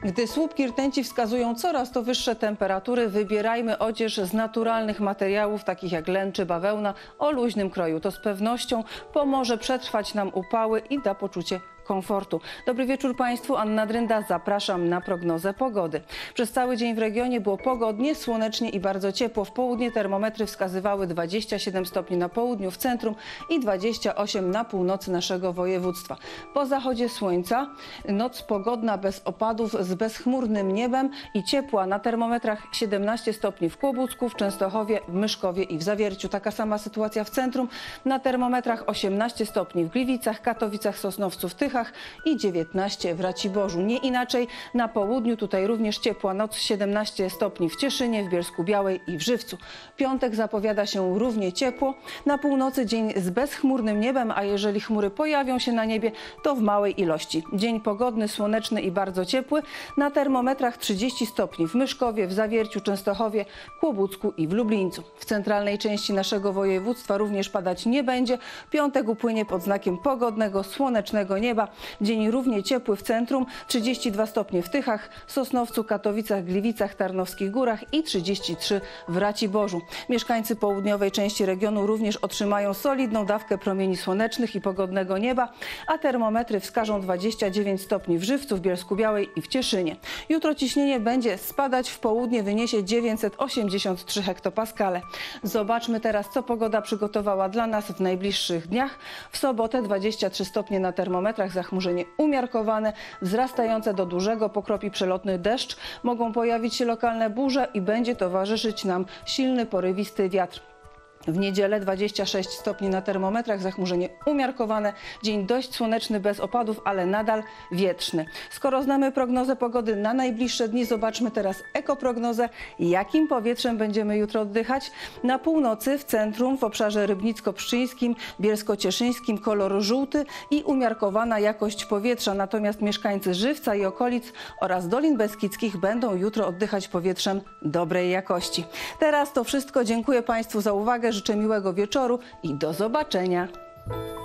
Gdy słupki rtęci wskazują coraz to wyższe temperatury, wybierajmy odzież z naturalnych materiałów, takich jak len czy bawełna, o luźnym kroju. To z pewnością pomoże przetrwać nam upały i da poczucie komfortu. Dobry wieczór Państwu, Anna Drynda, zapraszam na prognozę pogody. Przez cały dzień w regionie było pogodnie, słonecznie i bardzo ciepło. W południe termometry wskazywały 27 stopni na południu, w centrum i 28 na północy naszego województwa. Po zachodzie słońca noc pogodna bez opadów z bezchmurnym niebem i ciepła. Na termometrach 17 stopni w Kłobucku, w Częstochowie, w Myszkowie i w Zawierciu. Taka sama sytuacja w centrum. Na termometrach 18 stopni w Gliwicach, Katowicach, Sosnowcu, w Tychach i 19 w Raciborzu. Nie inaczej na południu, tutaj również ciepła noc, 17 stopni w Cieszynie, w Bielsku-Białej i w Żywcu. Piątek zapowiada się równie ciepło. Na północy dzień z bezchmurnym niebem, a jeżeli chmury pojawią się na niebie, to w małej ilości. Dzień pogodny, słoneczny i bardzo ciepły. Na termometrach 30 stopni w Myszkowie, w Zawierciu, Częstochowie, Kłobucku i w Lublińcu. W centralnej części naszego województwa również padać nie będzie. Piątek upłynie pod znakiem pogodnego, słonecznego nieba. Dzień równie ciepły w centrum, 32 stopnie w Tychach, Sosnowcu, Katowicach, Gliwicach, Tarnowskich Górach i 33 w Raciborzu. Mieszkańcy południowej części regionu również otrzymają solidną dawkę promieni słonecznych i pogodnego nieba, a termometry wskażą 29 stopni w Żywcu, w Bielsku-Białej i w Cieszynie. Jutro ciśnienie będzie spadać, w południe wyniesie 983 hektopaskale. Zobaczmy teraz, co pogoda przygotowała dla nas w najbliższych dniach. W sobotę 23 stopnie na termometrach, zachmurzenie umiarkowane, wzrastające do dużego pokropi przelotny deszcz. Mogą pojawić się lokalne burze i będzie towarzyszyć nam silny, porywisty wiatr. W niedzielę 26 stopni na termometrach, zachmurzenie umiarkowane, dzień dość słoneczny, bez opadów, ale nadal wietrzny. Skoro znamy prognozę pogody na najbliższe dni, zobaczmy teraz ekoprognozę. Jakim powietrzem będziemy jutro oddychać? Na północy, w centrum, w obszarze rybnicko-pszczyńskim, bielsko-cieszyńskim kolor żółty i umiarkowana jakość powietrza. Natomiast mieszkańcy Żywca i okolic oraz Dolin Beskidzkich będą jutro oddychać powietrzem dobrej jakości. Teraz to wszystko. Dziękuję Państwu za uwagę. Życzę miłego wieczoru i do zobaczenia.